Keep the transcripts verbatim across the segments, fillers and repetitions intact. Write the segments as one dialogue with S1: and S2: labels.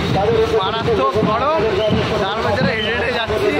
S1: মারাত্মক গরম, তার ভেতরে হেঁটে হেঁটে যাচ্ছি।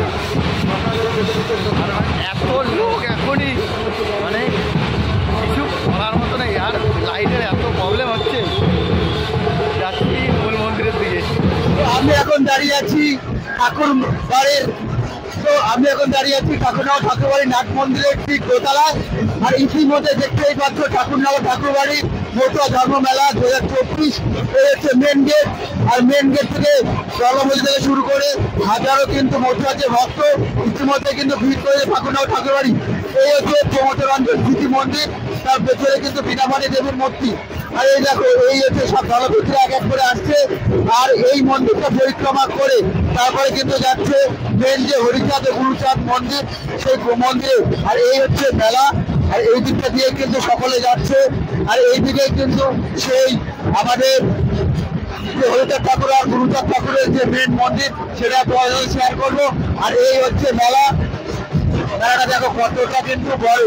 S1: এত লোক এখনই মানে কিছু বলার মতো নেই। আর লাইটের এত প্রবলেম হচ্ছে। যাচ্ছি মূল মন্দিরের দিকে।
S2: আমি এখন দাঁড়িয়ে আছি ঠাকুর বাড়ির তো আমি এখন দাঁড়িয়ে আছি ঠাকুরনগর ঠাকুরবাড়ি নাট মন্দিরের ঠিক দোতলায়। আর ইতিমধ্যে দেখতেই পাচ্ছ ঠাকুরনগর ঠাকুরবাড়ি মতুয়া ধর্ম মেলা দু হাজার চব্বিশ হচ্ছে মেন গেট। আর মেন গেট থেকে জলমন্দির থেকে শুরু করে হাজারো কিন্তু মতুয়া যে ভক্ত ইতিমধ্যে কিন্তু ভিড় করেছে ঠাকুরনগর ঠাকুরবাড়ি। এই হচ্ছে প্রমোদরঞ্জন স্মৃতি মন্দির, তার পেছনে কিন্তু বীণাপাণি দেবীর মূর্তি। আর এই দেখো এই হচ্ছে সব জলভিত্তিরা এক এক করে আসছে। আর এই মন্দিরটা পরিক্রমা করে তারপরে কিন্তু যাচ্ছে মেন যে হরিচাঁদ ও গুরুচাঁদ মন্দির সেই মন্দিরে। আর এই হচ্ছে মেলা। আর এই দিকটা দিয়ে কিন্তু সকলে যাচ্ছে। আর এই দিকে কিন্তু সেই আমাদের হরিচাঁদ ঠাকুর আর গুরুচাঁদ ঠাকুরের যে মেন মন্দির সেটা তোমাদের শেয়ার করবো। আর এই হচ্ছে মেলা। মেলাটা দেখো কতটা কিন্তু বড়।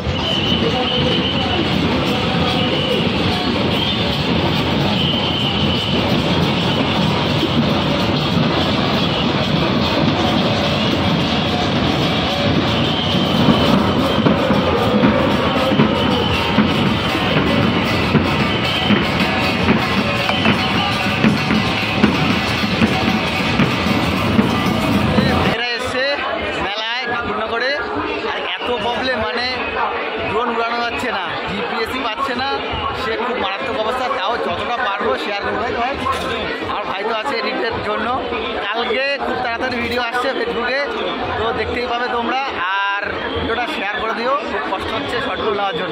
S1: মানে ড্রোন উড়ানো যাচ্ছে না, জিপিএসই পাচ্ছে না, সে খুব মারাত্মক অবস্থা। তাও যতটা পারবো শেয়ার করবো ভাই। আর ভাই তো আছে এডিটের জন্য। কালকে খুব তাড়াতাড়ি ভিডিও আসছে ফেসবুকে, তো দেখতেই পাবে তোমরা। আর ভিডিওটা শেয়ার করে দিও, খুব কষ্ট হচ্ছে শর্টগুলো নেওয়ার জন্য।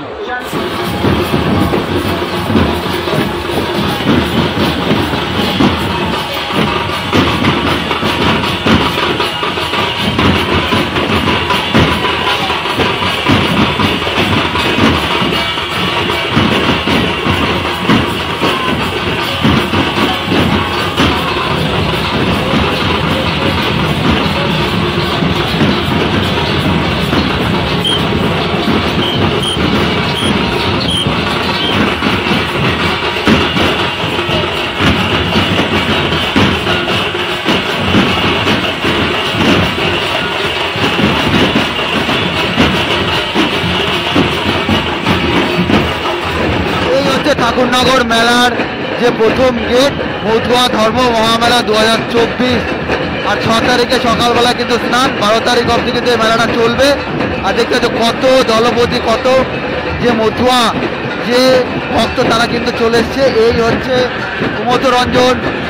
S1: ঠাকুরনগর মেলার যে প্রথম গেট মতুয়া ধর্ম মহামেলা দু হাজার চব্বিশ। আর ছ তারিখে সকালবেলা কিন্তু স্নান, বারো তারিখ অবধি কিন্তু এই মেলাটা চলবে। আর দেখতে হচ্ছে কত দলপতি, কত যে মতুয়া যে ভক্ত তারা কিন্তু চলে এসছে। এই হচ্ছে প্রমোদরঞ্জন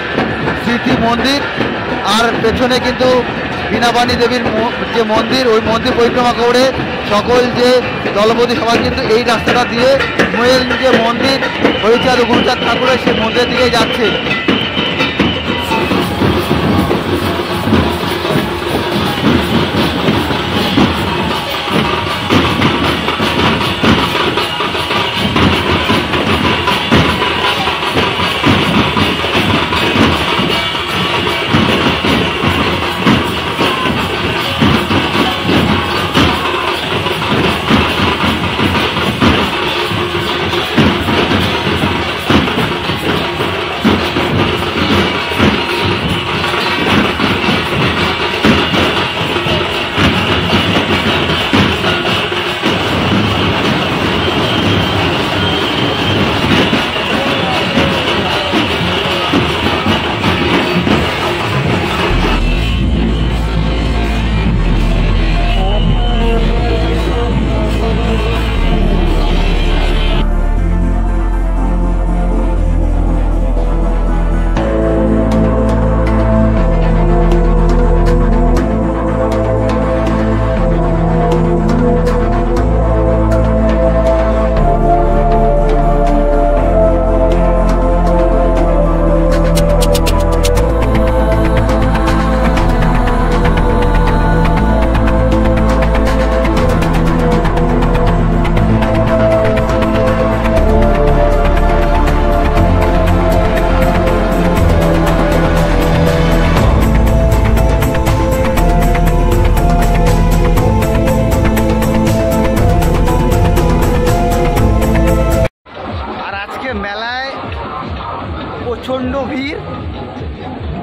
S1: স্মৃতি মন্দির। আর পেছনে কিন্তু বীণাপাণি দেবীর যে মন্দির, ওই মন্দির পরিক্রমা করে সকল যে দলপতি সবাই কিন্তু এই রাস্তাটা দিয়ে মেন যে মন্দির হরিচাঁদ ও গুরুচাঁদ ঠাকুরের সেই মন্দিরের দিকে যাচ্ছে। প্রচণ্ড ভিড়,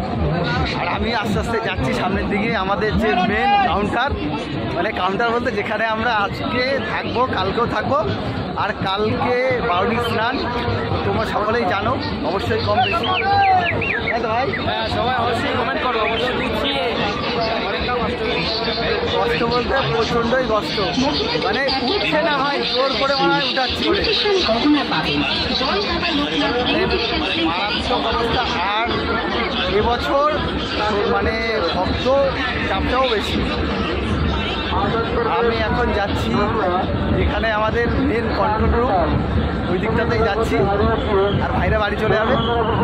S1: আর আমি আস্তে আস্তে যাচ্ছি সামনের দিকে আমাদের যে মেন কাউন্টার, মানে কাউন্টার বলতে যেখানে আমরা আজকে থাকবো, কালকেও থাকবো। আর কালকে বারুণী স্নান তোমরা সকলেই জানো, অবশ্যই কম বেশি, তাই তো ভাই?
S3: হ্যাঁ, সবাই অবশ্যই কমেন্ট করো, অবশ্যই দিচ্ছি। অনেকটা কষ্ট,
S1: কষ্ট বলতে প্রচণ্ডই কষ্ট, মানে উঠছে না ভাই, জোর করে মনে হয় উঠাচ্ছি বলে মারাত্মক অবস্থা। আর এবছর মানে ভক্ত চাপটাও বেশি। আমি এখন যাচ্ছি যেখানে আমাদের মেন কন্ট্রোল রুম, ওই দিকটাতেই যাচ্ছি, আর ভাইরা বাড়ি চলে যাবে।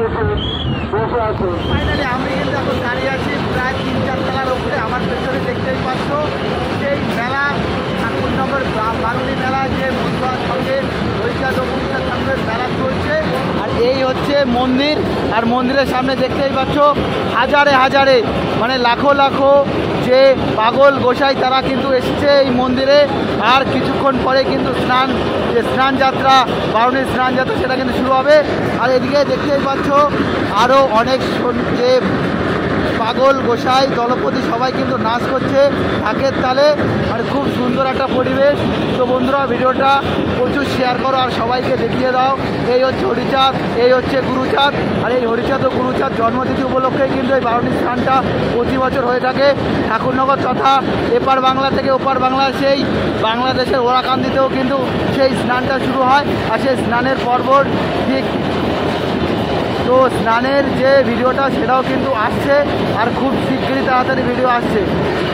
S1: ফাইনালি আমি কিন্তু এখন দাঁড়িয়ে আছি প্রায় তিন চার তলার উপরে। আমার পেছনে দেখতেই পাচ্ছ সেই মেলা, ঠাকুরনগর বারুণী মেলা, যে মন্দিরের সঙ্গে বৈশাখ বৈশাখ ঠাকুরের মেলা চলছে। আর এই হচ্ছে মন্দির, আর মন্দিরের সামনে দেখতেই পাচ্ছ হাজারে হাজারে মানে লাখো লাখো যে পাগল গোসাই তারা কিন্তু এসেছে এই মন্দিরে। আর কিছুক্ষণ পরে কিন্তু স্নান, যে স্নান যাত্রা, বারুণীর স্নান যাত্রা, সেটা কিন্তু শুরু হবে। আর এদিকে দেখতেই পাচ্ছ আরও অনেক যে পাগল গোসাই দলপতি সবাই কিন্তু নাচ করছে ঢাকের তালে। আর খুব সুন্দর একটা পরিবেশ। তো বন্ধুরা, ভিডিওটা প্রচুর শেয়ার করো আর সবাইকে দেখিয়ে দাও। এই হচ্ছে হরিচাঁদ, এই হচ্ছে গুরুচাঁদ। আর এই হরিচাঁদ ও গুরুচাঁদ জন্মতিথি উপলক্ষে কিন্তু এই বারুণী স্নানটা প্রতি বছর হয়ে থাকে ঠাকুরনগর তথা এপার বাংলা থেকে ওপার বাংলা, সেই বাংলাদেশের ওরাকান্দিতেও কিন্তু সেই স্নানটা শুরু হয়। আর সেই স্নানের পর্বর ঠিক তো স্নানের যে ভিডিওটা সেটাও কিন্তু আসছে, আর খুব শীঘ্রই তাড়াতাড়ি ভিডিও আসছে।